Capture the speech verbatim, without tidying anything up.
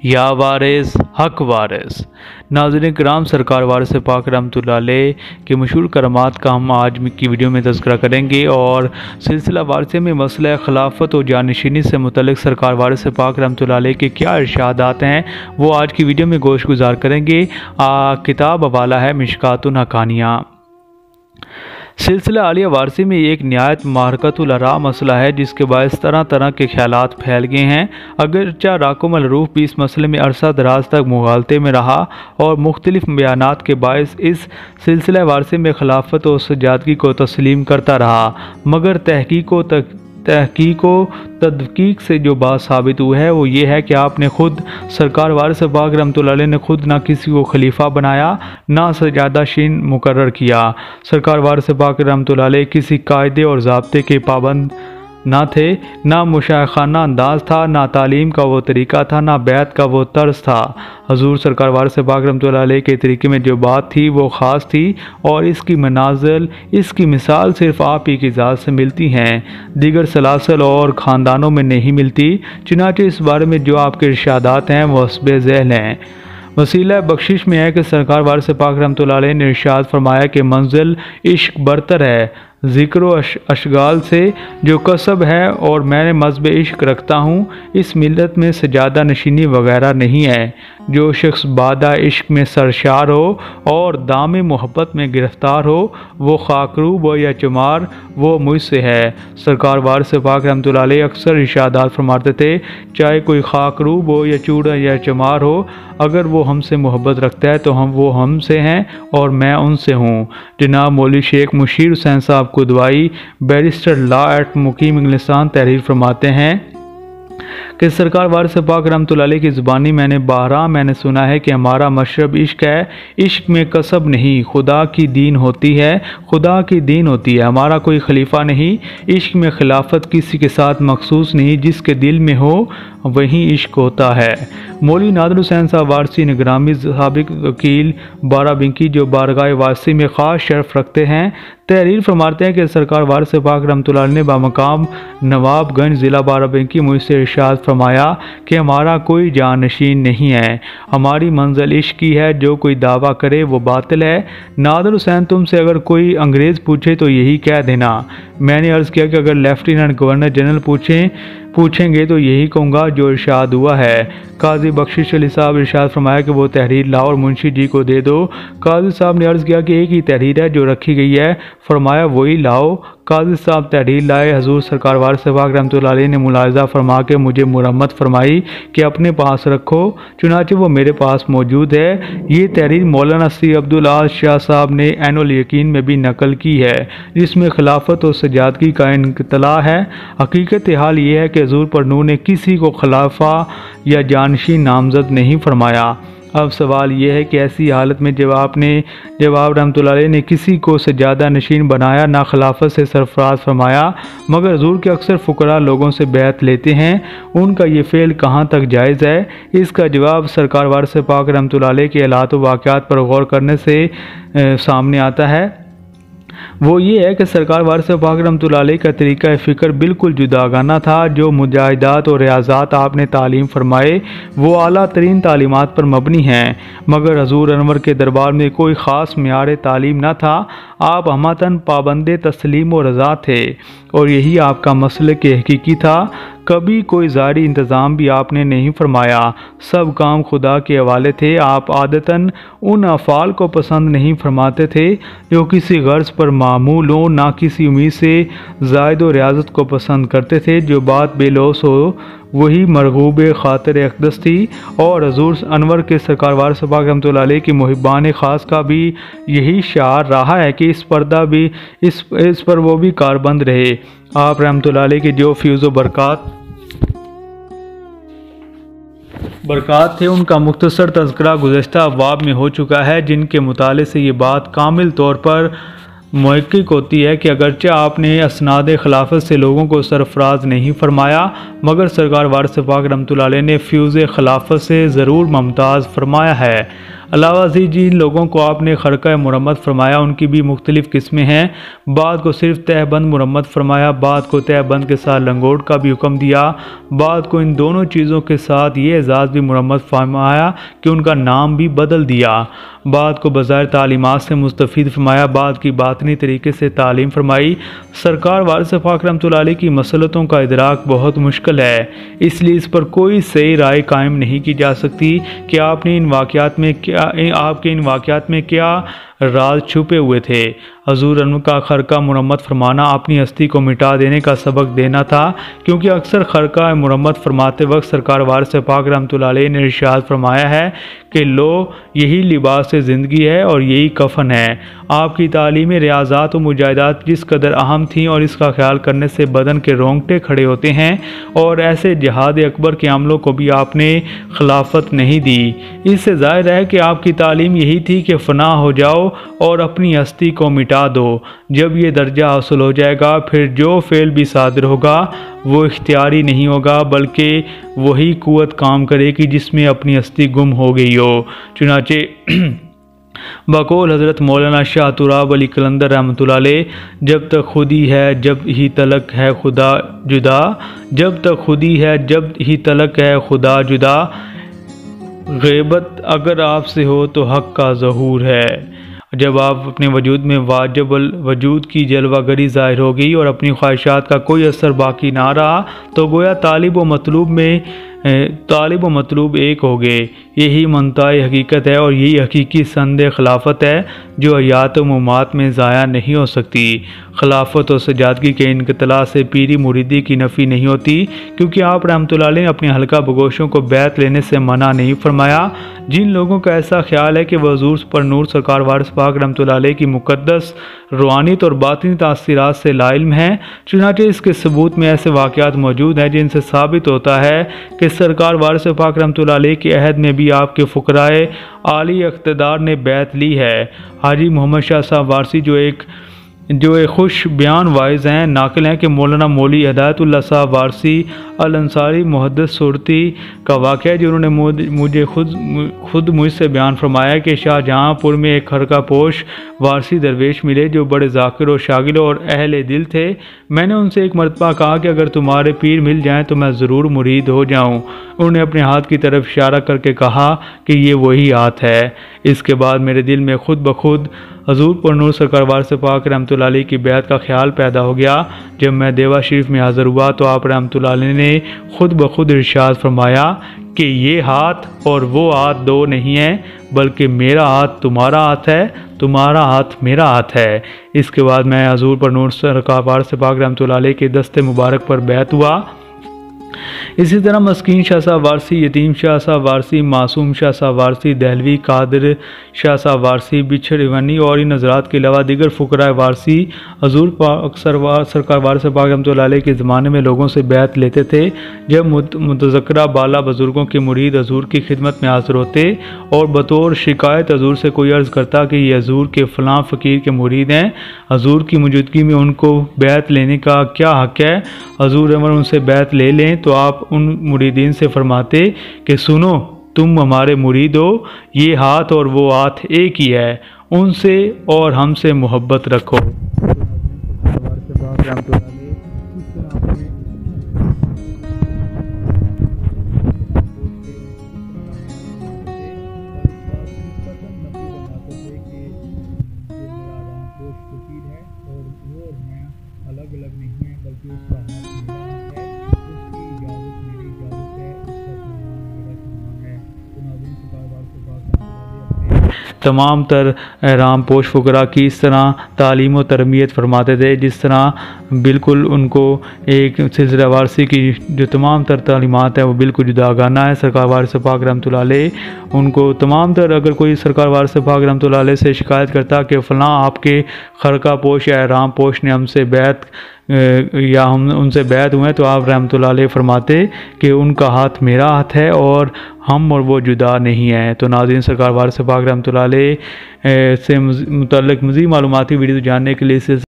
या वारिस हक वारिस। नाज़रीन किराम, सरकार वारिस पाक रहमतुल्लाह अलैह के मशहूर करामात का हम आज की वीडियो में तज़किरा करेंगे और सिलसिला वारिसे में मसला खिलाफत और जानशीनी से मुतल्लिक़ सरकार वारिस पाक रहमतुल्लाह अलैह के क्या इरशादात हैं वो आज की वीडियो में गोश गुजार करेंगे। आ, किताब हवाला है मिशकातुल हक़ानिया। सिलसिला आलिया वारसी में एक निहायत मारकतुल आरा मसला है जिसके बायस तरह तरह के ख्यालात फैल गए हैं। अगरचा राकुम अल-रूफ भी इस मसले में अरसा दराज तक मुगालते में रहा और मुख्तलिफ बयानात के बायस इस सिलसिला वारसी में खिलाफत और सजादगी को तस्लीम करता रहा, मगर तहकीक व तक तहकीक व तदकीक से जो बात साबित हुई है वो ये है कि आपने खुद सरकार वारिस पाक रहमतुल्लाह अलैह ने खुद ना किसी को खलीफा बनाया ना सजादाशीन मुकर्रर किया। सरकार वारिस पाक रहमतुल्लाह अलैह किसी कायदे और ज़ाब्ते के पाबंद ना थे, ना मुशायखाना अंदाज था, ना तालीम का वो तरीका था, ना बैत का वो तर्ज था। हजूर सरकार वारिस पाक रहमतुल्लाह अलैह के तरीके में जो बात थी वो ख़ास थी और इसकी मनाजिल इसकी मिसाल सिर्फ आप ही की ज़ात से मिलती हैं, दीगर सलासल और ख़ानदानों में नहीं मिलती। चुनांचे इस बारे में जो आपके इरशादात हैं वो हस्बे ज़ैल हैं। वसीला बख्शिश में है कि सरकार वारिस पाक रहमतुल्लाह अलैह ने इरशाद फरमाया कि मंजिल इश्क बरतर है ज़िक्र अश, अशगाल से जो कसब है और मैं मज़हब इश्क रखता हूँ। इस मिलत में सजादा नशीनी वगैरह नहीं है। जो शख्स बादा इश्क में सरशार हो और दाम मोहब्बत में गिरफ़्तार हो वो खाकरूब हो या चमार वो मुझसे है। सरकार वारिस पाक रहमतुल्लाह अलैह अक्सर इरशादात फरमाते थे, चाहे कोई खाकरूब हो या चूड़ा या चमार हो, अगर वो हमसे मोहब्बत रखता है तो हम वो हमसे हैं और मैं उनसे हूँ। जनाब मौलवी शेख मुशीर हुसैन साहब कुदवाई बैरिस्टर लॉ एट मुकीम इंग्लिस्तान तहरीर फरमाते हैं कि सरकार वारिस पाक रहमतुल्लाह अलैह की ज़ुबानी मैंने बारहा मैंने सुना है कि हमारा मशरब इश्क है, इश्क में कसब नहीं, खुदा की दीन होती है, खुदा की दीन होती है, हमारा कोई खलीफा नहीं। इश्क में खिलाफत किसी के साथ मखसूस नहीं, जिसके दिल में हो वहीं इश्क होता है। मौलवी नादिर हुसैन साहब वारसी निगरामी साबिक वकील बाराबंकी जो बारगाह वारसी में ख़ास शर्फ रखते हैं तहरीर फरमाते हैं कि सरकार वारिस पाक रहमतुल्लाह अलैह ने बामकाम नवाबगंज ज़िला बाराबंकी मुझसे इरशाद फरमाया कि हमारा कोई जानशीन नहीं है, हमारी मंजिल इश्क की है, जो कोई दावा करे वो बातिल है। नादिर हुसैन तुमसे अगर कोई अंग्रेज़ पूछे तो यही कह देना। मैंने अर्ज़ किया कि अगर लेफ्टिनेंट गवर्नर जनरल पूछें पूछेंगे तो यही कहूँगा जो इरशाद हुआ है। काजी बख्शिश अली साहब इरशाद फरमाया कि वो तहरीर लाओ और मुंशी जी को दे दो। काजी साहब ने अर्ज़ किया कि एक ही तहरीर है जो रखी गई है, फरमाया वही लाओ। काजी साहब तहरीर लाए। हजूर सरकार वारिस पाक रहमतुल्लाह अलैह ने मुलाहिज़ा फरमा के मुझे मुरम्मत फरमाई कि अपने पास रखो, चुनांचे वो मेरे पास मौजूद है। ये तहरीर मौलाना सी अब्दुल आज़ शाह साहब ने ऐनुल यकीन में भी नकल की है, जिसमें खिलाफत और सजादगी का इनतला है। हकीकत हाल ये है कि हजूर पर नूर ने किसी को खिलाफा या जानशीन नामजद नहीं फरमाया। अब सवाल यह है कि ऐसी हालत में जब आपने जब आप रहमतुल्लाह अलैह ने किसी को सजादा नशीन बनाया ना खिलाफत से सरफराज फरमाया, मगर हजूर के अक्सर फ़ुकरा लोगों से बैत लेते हैं, उनका ये फ़ेल कहाँ तक जायज़ है? इसका जवाब सरकार वारिस पाक रहमतुल्लाह अलैह के हालात व वाक़यात पर गौर करने से ए, सामने आता है। वो ये है कि सरकार वारिस पाक रहमतुल्लाह अलैह का तरीक़ा फ़िक्र बिल्कुल जुदागाना था। जो मुजाहिदात और रियाज़ात आपने तालीम फरमाए वो आला तरीन तालीमात पर मबनी हैं, मगर हजूर अनवर के दरबार में कोई ख़ास मेयार तालीम न था। आप हमतन पाबंदे तस्लीम व रज़ा थे और यही आपका मसलक हकीकी था। कभी कोई ज़ारी इंतज़ाम भी आपने नहीं फरमाया, सब काम खुदा के हवाले थे। आप आदतन उन अफ़ाल को पसंद नहीं फरमाते थे जो किसी गर्ज़ पर मामूल हो, ना किसी उम्मीद से ज़ायद व रियाज़त को पसंद करते थे। जो बात बेलौस हो वही मरगूब खातिर अक़दस थी और हजूर अनवर के सरकार वारिस पाक रहमतुल्लाह अलैह की मुहिबान ख़ास का भी यही शार रहा है कि इस पर्दा भी इस इस पर वो भी कारबंद रहे। आप रहमतुल्लाह अलैह के जो फ्यूज़ व बरक़ात बरक़ात थे उनका मुख्तसर तज़किरा गुज़श्ता अबवाब में हो चुका है, जिनके मुताले से ये बात कामिल तौर पर महक़क़ होती है कि अगरचे आपने असनाद खिलाफत से लोगों को सरफराज नहीं फरमाया, मगर सरकार वारिस पाक रहमतुल्लाह अलैह ने फ्यूज़ खिलाफत से ज़रूर मुमताज़ फरमाया है। अलावा जी जिन लोगों को आपने खरका मुरम्मत फरमाया उनकी भी मुख्तलिफ़ किस्में हैं। बाद को सिर्फ तहबंद मुरम्मत फरमाया, बाद को तहबंद के साथ लंगोट का भी हुक्म दिया, बाद को इन दोनों चीज़ों के साथ ये एजाज़ भी मुरम्मत फरमाया कि उनका नाम भी बदल दिया। बाद को बज़ाहिर तालीमात से मुस्तफ़ीद फरमाया, बाद की बातनी तरीके से तालीम फरमाई। सरकार वारिस पाक रहमतुल्लाह अलैह की मसलतों का इदराक बहुत मुश्किल है, इसलिए इस पर कोई सही राय कायम नहीं की जा सकती कि आपने इन वाक़यात में क्या आपके इन वाक़यात में क्या राज छुपे हुए थे। हजूर उनका खरका मुरम्मत फरमाना अपनी हस्ती को मिटा देने का सबक देना था, क्योंकि अक्सर खरका मुरम्मत फरमाते वक्त सरकार वारिस पाक रहमतुल्लाह अलैह ने इरशाद फरमाया है कि लो यही लिबास ज़िंदगी है और यही कफन है। आपकी तालीम रियाज़ात और मुजाहिदात जिस कदर अहम थीं और इसका ख्याल करने से बदन के रोंगटे खड़े होते हैं, और ऐसे जहाद अकबर के अमलों को भी आपने खिलाफत नहीं दी। इससे ज़ाहिर है कि आपकी तालीम यही थी कि फ़ना हो जाओ और अपनी हस्ती को मिटा दो। जब ये दर्जा हासिल हो जाएगा फिर जो फ़ेल भी सादिर होगा वो इख्तियारी नहीं होगा, बल्कि वही कुव्वत काम करेगी जिसमें अपनी हस्ती गुम हो गई हो। चुनाचे बकौल हज़रत मौलाना शाह तुराब अली कलंदर रहमतुल्लाह अलैह, जब तक खुदी है जब ही तलक है खुदा जुदा, जब तक खुदी है जब ही तलक है खुदा जुदा, ग़ैबत अगर आपसे हो तो हक़ का ज़हूर है। जब आप अपने वजूद में वाजबल वजूद की जलवागरी ज़ाहिर हो गई और अपनी ख्वाहिशात का कोई असर बाकी ना रहा, तो गोया तालिब व मतलूब में तालिब व मतलूब एक हो गए। यही मनताए हकीकत है और यही हकीकी संद खिलाफत है जो हयात व ममात में ज़ाया नहीं हो सकती। खिलाफत और सजादगी के इनकतला से पीरी मुरीदी की नफ़ी नहीं होती, क्योंकि आप रहमतुल्लाह अलैह ने अपने हल्का बगोशों को बैत लेने से मना नहीं फरमाया। जिन लोगों का ऐसा ख्याल है कि वह हुज़ूर पर नूर सरकार वारिस पाक रहमतुल्लाह अलैह की मुक़द्दस रूहानियत और बातिनी तासीरात से लाइल्म हैं, चुनांचे इसके सबूत में ऐसे वाक़यात मौजूद हैं जिनसे साबित होता है कि सरकार वारिस पाक रहमतुल्लाह अलैह के अहद में भी आपके फ़ुक़राए आली इक़्तिदार ने बैत ली है। हाजी मोहम्मद शाह साहब वारसी जो एक जो एक खुश बयान वाइज हैं, नाकिल हैं कि मौलाना मौली हिदायतुल्लाह साहब वारसी अल अंसारी मुहद्दिस सूरती का वाक़या जो उन्होंने मुझे खुद खुद मुझसे बयान फरमाया कि शाहजहाँपुर में एक खरका पोश वारसी दरवेश मिले जो बड़े ज़ाकिर और शागिल और अहले दिल थे। मैंने उनसे एक मरतबा कहा कि अगर तुम्हारे पीर मिल जाएं तो मैं ज़रूर मुरीद हो जाऊं। उन्होंने अपने हाथ की तरफ इशारा करके कहा कि ये वही हाथ है। इसके बाद मेरे दिल में खुद ब खुद हजूर पर नूर सरकार वारिस पाक रहमतुल्लाह अलैह की बैत का ख्याल पैदा हो गया। जब मैं देवा शरीफ में हाज़िर हुआ तो आप रहमतुल्लाह अलैह ने खुद ब खुद इरशाद फरमाया कि ये हाथ और वो हाथ दो नहीं है, बल्कि मेरा हाथ तुम्हारा हाथ है, तुम्हारा हाथ मेरा हाथ है। इसके बाद मैं हजूर पर नूर सरकार वारिस पाक रहमतुल्लाह अलैह के दस्ते मुबारक पर बैत हुआ। इसी तरह मस्कीन शाह साहब वारसी, यतीम शाह साहब वारसी, मासूम शाह साहब वारसी, दहलवी, कादिर शाह साहब वारसी, बिछड़ इवानी और इन हज़रात के अलावा दीगर फ़ुक़राए वारसी हजूर पाक सरकार वारिस पाक रहमतुल्लाह अलैह के ज़माने में लोगों से बैत लेते थे। जब मुतज़क्किरा बाला बुज़ुर्गों के मुरीद हजूर की खिदमत में हाज़िर होते और बतौर शिकायत हजूर से कोई अर्ज़ करता कि ये हजूर के फ़लाँ फ़कीर के मुरीद हैं, हजूर की मौजूदगी में उनको बैत लेने का क्या हक़ है, हजूर अमर उनसे बैत ले लें, तो आप उन मुरीदीन से फरमाते कि सुनो तुम हमारे मुरीद हो, ये हाथ और वो हाथ एक ही है, उनसे और हमसे मोहब्बत रखो। अलग अलग नहीं है, बल्कि उसका हाथ मेरा हाथ है, उसकी इजाज़त मेरी इजाज़त है, उसका फरमान मेरा फरमान है। तो नाज़रीन, सरकार वारिस पाक अपने तमाम तर राम पोश फ़ुक़रा की इस तरह तालीम व तरबियत फरमाते थे, जिस तरह बिल्कुल उनको एक सिलसिला वारसी की जो तमाम तर तालीमात है वो बिल्कुल जुदागाना है। सरकार वारिस पाक रहमतुल्लाह अलैह उनको तमाम तर, अगर कोई सरकार वारिस पाक रहमतुल्लाह अलैह से शिकायत करता कि फ़लाँ आपके खरका पोश या राम पोश ने हमसे बैत या हम उनसे बैत हुए तो आप रहमतुल्लाह अलैह फरमाते कि उनका हाथ मेरा हाथ है और हम और वो जुदा नहीं है। तो नाज़रीन, सरकार वारिस पाक रहमतुल्लाह अलैह से मुतल्लिक़ मज़ीद मालूमाती वीडियो जानने के लिए इसे